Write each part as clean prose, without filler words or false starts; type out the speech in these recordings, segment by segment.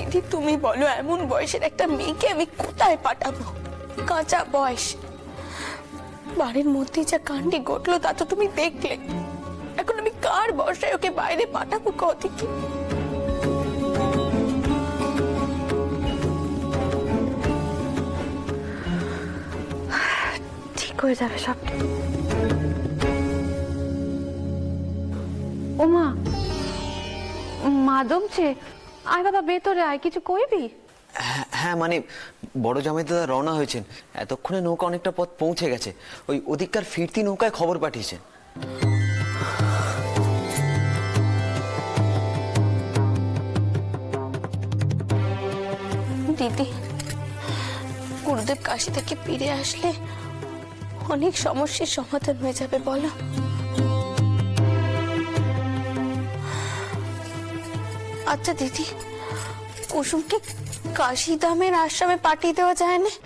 দিদি তুমি বলো, এমন বয়সের একটা মেয়েকে আমি কোথায় পাঠাবো? কাঁচা বয়স, বাড়ির মধ্যে যা কাণ্ডি ঘটলো তা তো তুমি দেখলে। এখন আমি কার বর্ষায় ওকে বাইরে পাঠাবো? কদিকে ঠিক হয়ে যাবে সব। ওমা মাদমছে, আয় বাবা ভেতরে আয়, কিছু কইবি? হ্যাঁ মানে বড় জামাই দাদা রওনা হয়েছেন, এতক্ষণে নৌকা অনেকটা পথ পৌঁছে গেছে। ওই ওদিককার ফিরতি নৌকায় খবর পাঠিয়েছেন। দিদি, গুরুদেব কাশি থেকে ফিরে আসলে অনেক সমস্যার সমাধান হয়ে যাবে বলো। আচ্ছা দিদি, কুসুমকে কাশিধামের আশ্রমে পাঠিয়ে দেওয়া যায় না?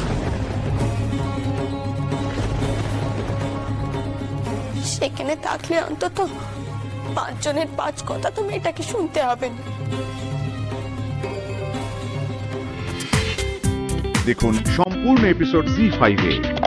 সেখানে থাকলে অন্তত 5 জনের 5 কথা তো মেয়েটাকে শুনতে হবে না। দেখুন সম্পূর্ণ এপিসোড জি5-এ।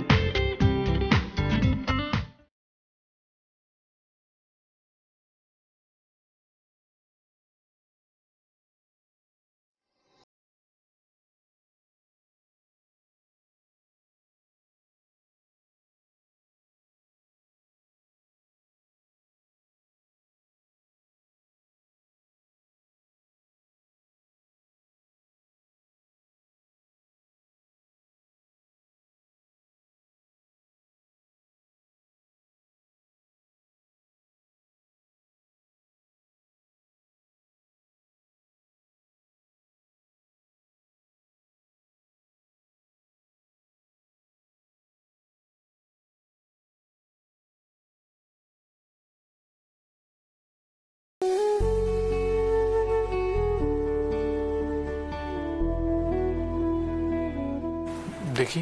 দেখি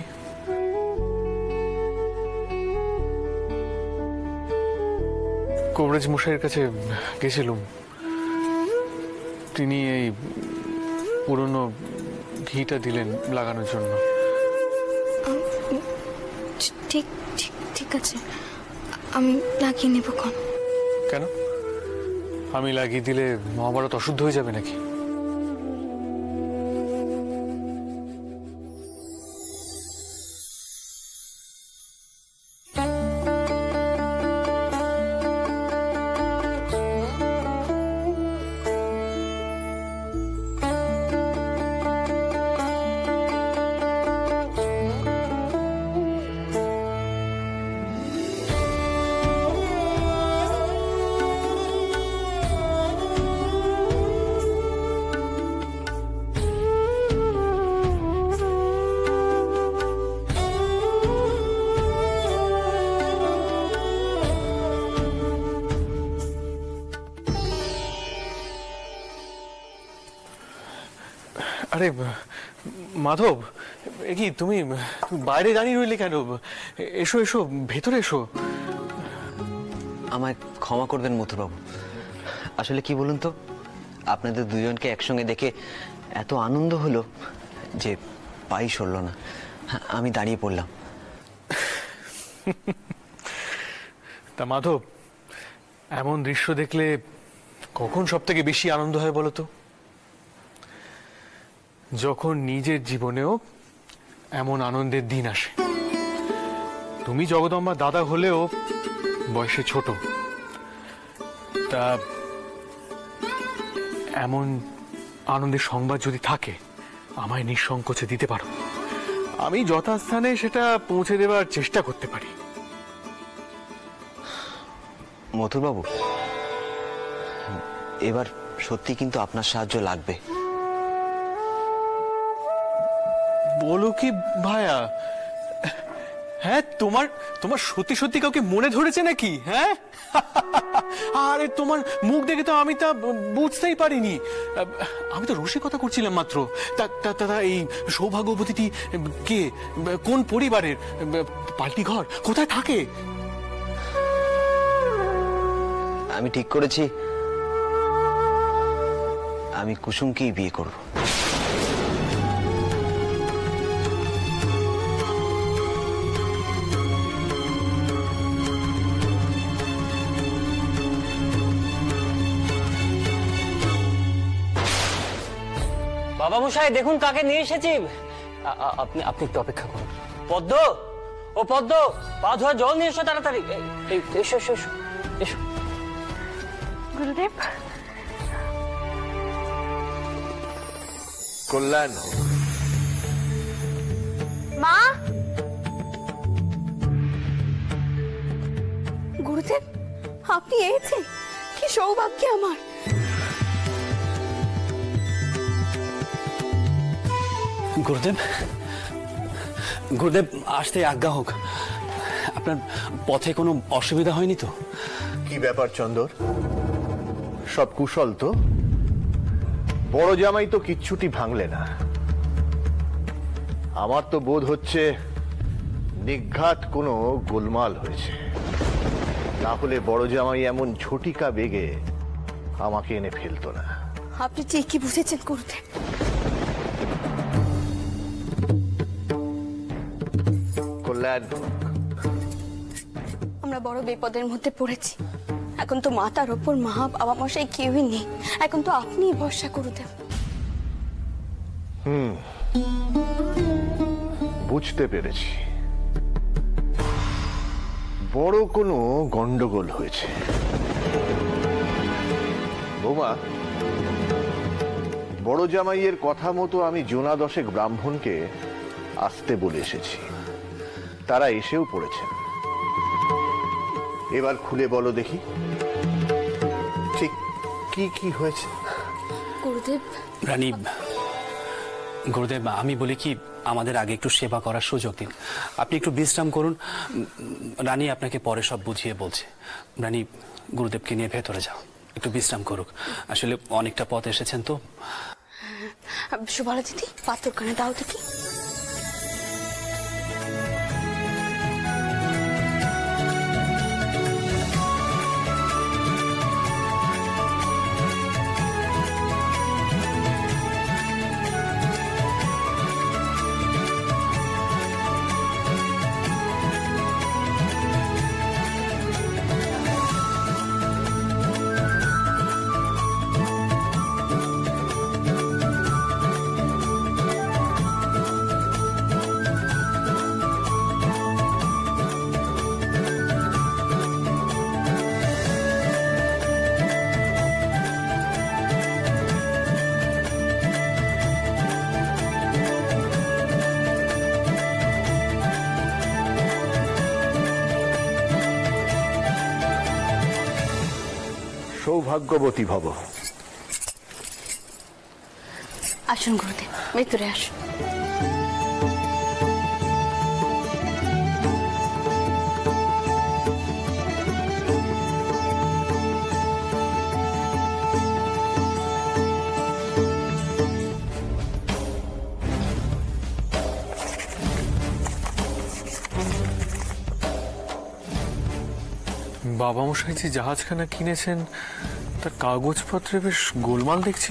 কবরেজ মশাইয়ের কাছে গেছিলাম, তিনি এই পুরনো ঘিটা দিলেন লাগানোর জন্য। ঠিক ঠিক ঠিক আছে, আমি লাগিয়ে নেব। কেন? আমি লাগিয়ে দিলে মহাভারত অশুদ্ধ হয়ে যাবে নাকি? আরে মাধব, কি তুমি বাইরে দাঁড়িয়ে রইলে কেন? এসো এসো, ভেতরে এসো। আমায় ক্ষমা করবেন মথুরবাবু, আসলে কি বলুন তো, আপনাদের দুজনকে একসঙ্গে দেখে এত আনন্দ হলো যে পাই সরল না, আমি দাঁড়িয়ে পড়লাম। তা মাধব, এমন দৃশ্য দেখলে কখন সব থেকে বেশি আনন্দ হয় বলো তো? যখন নিজের জীবনেও এমন আনন্দের দিন আসে। তুমি জগদম্বা দাদা হলেও বয়সে ছোট, তা এমন আনন্দের সংবাদ যদি থাকে আমায় নিঃসংকোচে দিতে পারো, আমি যথাস্থানে সেটা পৌঁছে দেওয়ার চেষ্টা করতে পারি। মথুরবাবু, এবার সত্যি কিন্তু আপনার সাহায্য লাগবে। বলো কি ভাইয়া? হ্যাঁ, তোমার তোমার সত্যি সত্যি কাউকে মনে ধরেছে নাকি? হ্যাঁ, আরে তোমার মুখ দেখে তো আমি তা বুঝতেই পারিনি। আমি তো রসিকতা করছিলাম মাত্র। তা এই সৌভাগ্যবতীটি কে, কোন পরিবারের, পাল্টি ঘর, কোথায় থাকে? আমি ঠিক করেছি আমি কুসুমকেই বিয়ে করব। বাবা মশাই দেখুন কাকে নিয়ে এসেছি। আপনি আপনি একটু অপেক্ষা করুন। পদ্ম, ও পদ্ম, পা ধোয়া জল নিয়ে এসো তাড়াতাড়ি। এসো এসো এসো এসো। গুরুদেব, কল্যাণ হোক। মা। গুরুদেব, আপনি এসেছেন, কি সৌভাগ্য আমার। গুরুদেব, গুরুদেব আসতে আজ্ঞা হোক। আপনার পথে কোনো অসুবিধা হয়নি তো? কি ব্যাপার চন্দর, সব কুশল তো? বড় জামাই তো কিচ্ছুটি ভাঙলে না। আমার তো বোধ হচ্ছে নিঘাত কোনো গোলমাল হয়েছে, না হলে বড় জামাই এমন ঝটিকা বেগে আমাকে এনে ফেলতো না। আপনি ঠিকই বুঝেছেন গুরুদেব। কল্যাণ, আমরা বড় বিপদের মধ্যে পড়েছি। এখন তো মাতার ওপর মা বাবা মশাই কেউই নেই, এখন তো আপনিই ভরসা গুরুদেব। বুঝতে পেরেছি, বড় কোনো গন্ডগোল হয়েছে। বৌমা, বড় জামাইয়ের কথা মতো আমি জোনা 10 ব্রাহ্মণকে আসতে বলে এসেছি, তারা এসেও পড়েছেন। এবার খুলে বলো দেখি ঠিক কি কি হয়েছে। গুরুদেব, রানী, গুরুদেব আমি বলি কি, আমাদের আগে একটু সেবা করার সুযোগ দিন। আপনি একটু বিশ্রাম করুন। রানী আপনাকে পরে সব বুঝিয়ে বলছে। রানী, গুরুদেবকে নিয়ে ভেতরে যাও, একটু বিশ্রাম করুক। আসলে অনেকটা পথ এসেছেন তো। সুভালা দিদি, পাথর কানে দাও দেখি। সৌভাগ্যবতী ভব। আসুন গুরুদেব, ভেতরে আসুন। বাবা মশাই যে জাহাজখানা কিনেছেন তার কাগজপত্রে বেশ গোলমাল দেখছি।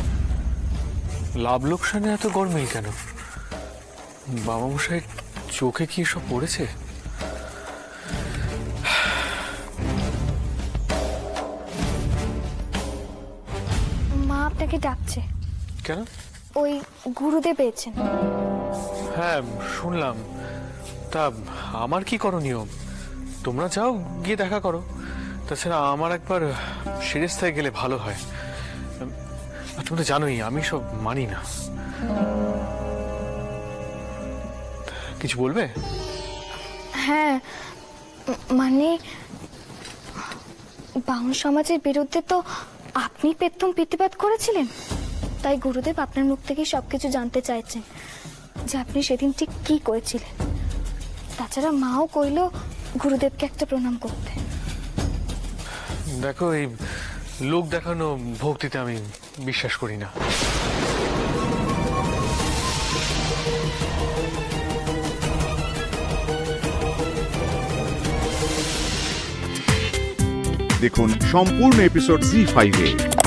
লাভ লোকসানে এত গরমেই কেন? বাবা মশাই চোখে কি সব পড়েছে? মা আপনাকে ডাকছে। কেন? ওই গুরুদেব পেয়েছেন। হ্যাঁ শুনলাম। তা আমার কি করণীয়? তোমরা যাও, গিয়ে দেখা করো। তাছাড়া আমার একবার শিরেস্তায় গেলে ভালো হয়। তুমি তো জানোই আমি সব মানি না। কিছু বলবে? হ্যাঁ, মানে বাউন সমাজের বিরুদ্ধে তো আপনি পেতম প্রতিবাদ করেছিলেন, তাই গুরুদেব আপনার মুখ থেকে সবকিছু জানতে চাইছেন যে আপনি সেদিন ঠিক কি করেছিলেন। তাছাড়া মাও কইল গুরুদেবকে একটা প্রণাম করতে। দেখো, এই লোক দেখানো ভক্তিতে আমি বিশ্বাস করি না। দেখুন সম্পূর্ণ এপিসোড জি5-এ।